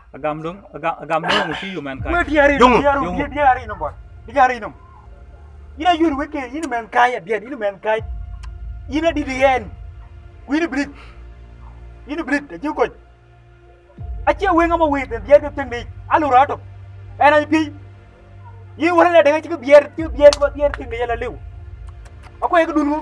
agam dong uci you man kai. Wait here, diari no boy. Diari no. Ina yur weke, ina man kai at ina man kai. Ina di the end. We breathe. Ina breathe, the juko. Achi wing am away, the other thing they alurato. And I be. You want to let a beer, what the other thing they live. Ako ko dunu.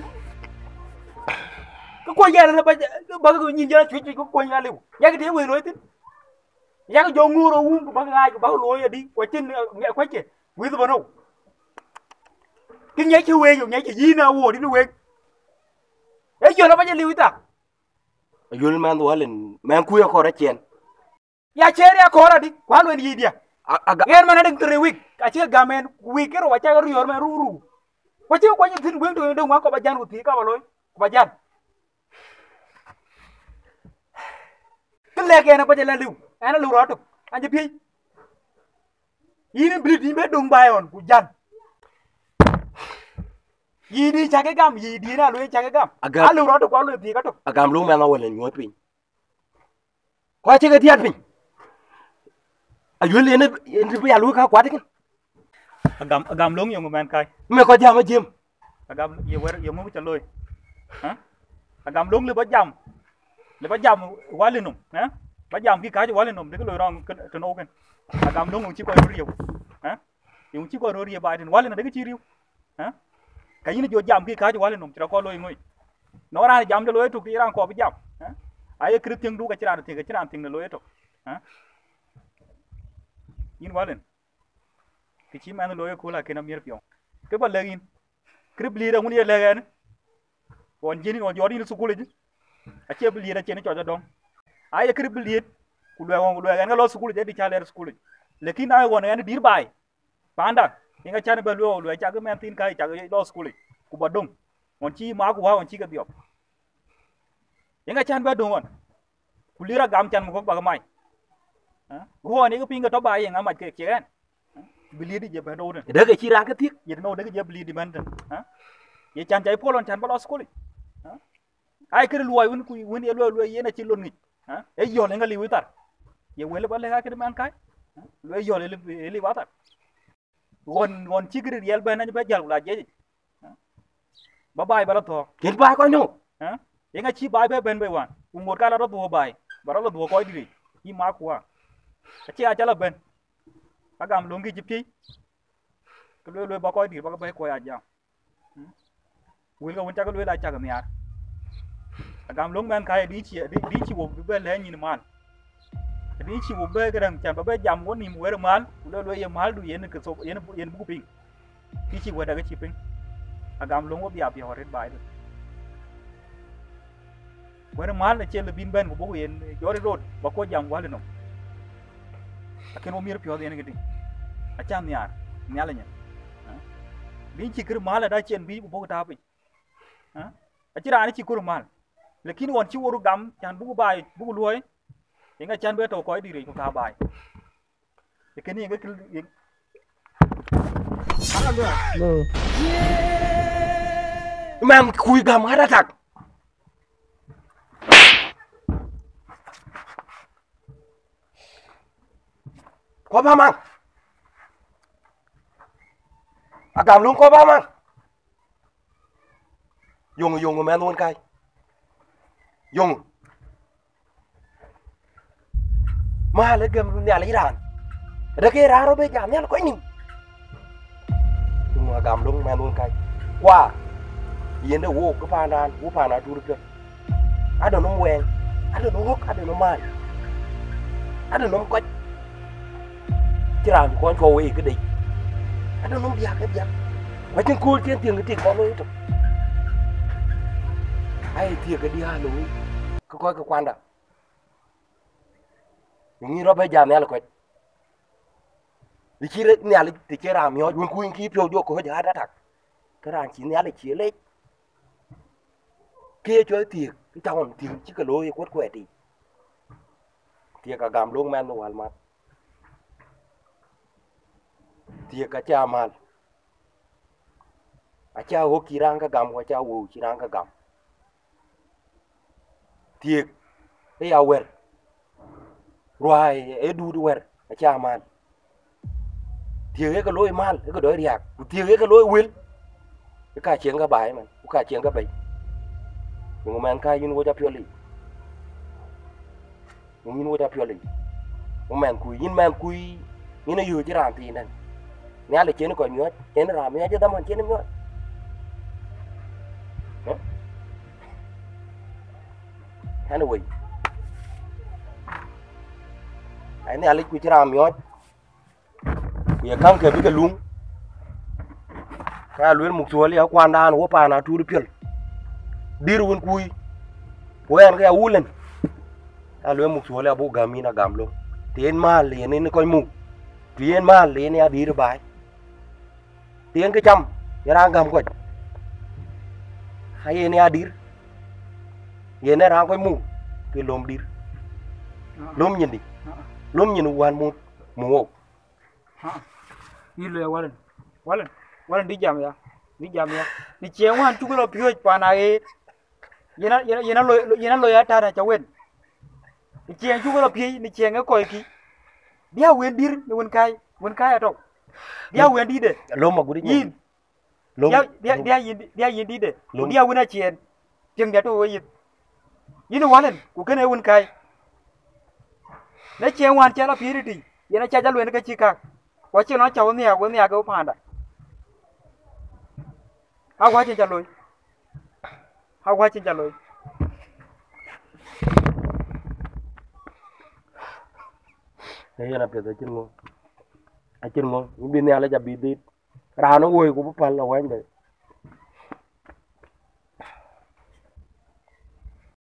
Ko yalla ba ko ñi jara ci ko ñali. Yak de we loy tin. Yak jo nguro wu ba nga ba loy di ko tin ko ci. Wi do no. Ki ñe ci we ñu ñe ci yina wo di we. E yo la ba liwi ta. Yul man walen man ku ya ko ra cien. Ya cere ya ko ra di kwa lo ni dia. Ger man adeng 3 week. A ci gamen week ro wa ca ru yor man ru. Ko ci ko ñu tin bu do do ko ba jan ko ti ka ba loy. Ko ba jan. Cái lẹ kia nó có thể là lưu, anh nó lưu rõ được, anh chỉ phi, y nó bị đi mấy đường bài on của dân, y đi chắc cái cam, y đi ra lui chắc cái cam, anh lưu rõ được quá lưu gì cả được, agam lu men awal ni ngoi pin ko ci ga tiat pin ayul ene bi alu ka kwat kin Agam long yung man kai. me ko jama jem Agam ye mo cha loy. Ha? Agam long le ba jam walinum, ha? Ba jam ki ka walinum de ko loy rong kan oken. Agam long chi ko riu. Ha? Yung chi ko riu ba den walin de ko chi riu. Ha? Ka yin jo jam ki ka walinum tra ko loy ngoi. No ra jam de loy tu ki ran ko ba jam. Ha? Ay krityang du ka chira ting de loy to. Ha? Yin walin. Ki chi man loy ko la ke na mir pyong. Ke ba legin. Krip li da mun ye legen. Won jini on jodi su ko le. A che bi da che ne cho dong. Ay krip li ku lo ga lo su ko le di cha le su ko le. Lekin ay won en dir bai. Panda. Inga cha ne ba lo cha ga men tin kai cha ga lo su ko le. Ku ba dong. On chi ma ku wa on chi ga biop. Inga chan ba dong on. Ku li ra gam chan mo ko ba ga mai. Ha? Ko ni ko pinga to bai nga ma ke chen. Beli di je ba do den. de ga ci ra ka tik Ye no de je beli di man den. Ha? Ye chan jai polon chan ba lo su ko le. Ha? Ai kere luai wun ku wun ye luai ye na chi lon ngi. Ha? E yo le nga li witar. Ye wele ba le ga kere man kai. Luai yo le li watar. Won chi kere yel ba na ba jal la je. Ba bai ba la to. ken ba ko no Ha? Ye nga chi bai ba ben ba wan. Ku ngor ka la ro to bai. Ba ro to ko di. Yi ma ku wa. Chi a cha la ben. Agam longi jipi. Ko luai ba ko di ba ba ko ya jam. Wil ga won cha ko luai la cha ga mi ar. Agam long man kai di chi wo be le ni man. Di chi wo be ga dang chan ba be jam won ni mo mal, lo ye mal du yen ke so yen bu ping. Di chi wo da ga chi ping. Agam long wo bia bia red bai do. Wo mal le che le bin ben ko bo yen jori road ba ko jam wa le no. Aken wo mir pyo yen ga ding. A cha mi ar, mi ala nya. Di chi kir mal da chen bi bo ta ping. Ha? A chi ra ni chi kur mal. Lekin won chi woru gam chan bu bai bu luoi inga chan be to ko di ri ko ta bai e keni ga kil man kuy gam hada tak ko ba man agam lu ko ba man yung men won kai yung ma le gam ne ala iran da ke raro be jam ne ko ni yung gam lu men won kai qua yende wo ko pandan wo pana turke ada no wen ada no hok ada no mai ada no ko kiran ko ko we ke dei ada no biak ke biak wa tin ko tin tin ke ko lo to ai thiệt cái dia lối có coi cơ quan đó những nó bây giờ này là quậy vì chi đấy này là thì chơi làm nhau muốn cuốn kí phiêu vô có giờ đã thật cái đàn chỉ này là chỉ lấy kia chơi thiệt cái trong thiệt chứ cái lối quất quẹt đi thiệt cả gam luôn men đồ mà thiệt cả cha mà cha hồ kỳ rang cả gam qua cha hồ kỳ rang cả gam thiệt cái ao quẹt ruai e du wer a cha man tiege ka loy mal ka do riak ku tiege ka loy wil ka chen ka bai man ku ka chen ka bai ngo man ka yin wo ja pyoli yin wo ja pyoli ngo man ku yin yu ji ram pi nan nya le chen ko nyot chen ram nya ja damon chen nyot anyway ai ne ale ku ji ram nyot ya kam ke bi ka lung ka luen muk suali ha kwan dan wo pa na tu pyol dir won kui wen ka wulen ka luen muk suali abu gamina gamlo tien mal le ne ko muk tien mal le ne adir bai tien cái chăm ya rang gam ko hay ne adir ye ne rang ko muk ke lom dir lom nyin di lom nyin wan mu ile walan di jam ya ni chewan chukulo pyo pana e yena lo ya ta na chawen ni chen chukulo pyi ni chen ko ki dia wen dir ni wen kai ato dia wen di de lom ma gudi yin lom dia yin di de dia wen a chen cheng dia to yin yin walan ku kene wen kai na chen wan cha la pyi di yena cha jalwen ka chika wa chi nó cháu nè cái phản đấy hao quá trên trả lời này là phải chân ngon những bên này là chả bị đi ra nó ngồi cũng phải là quen đấy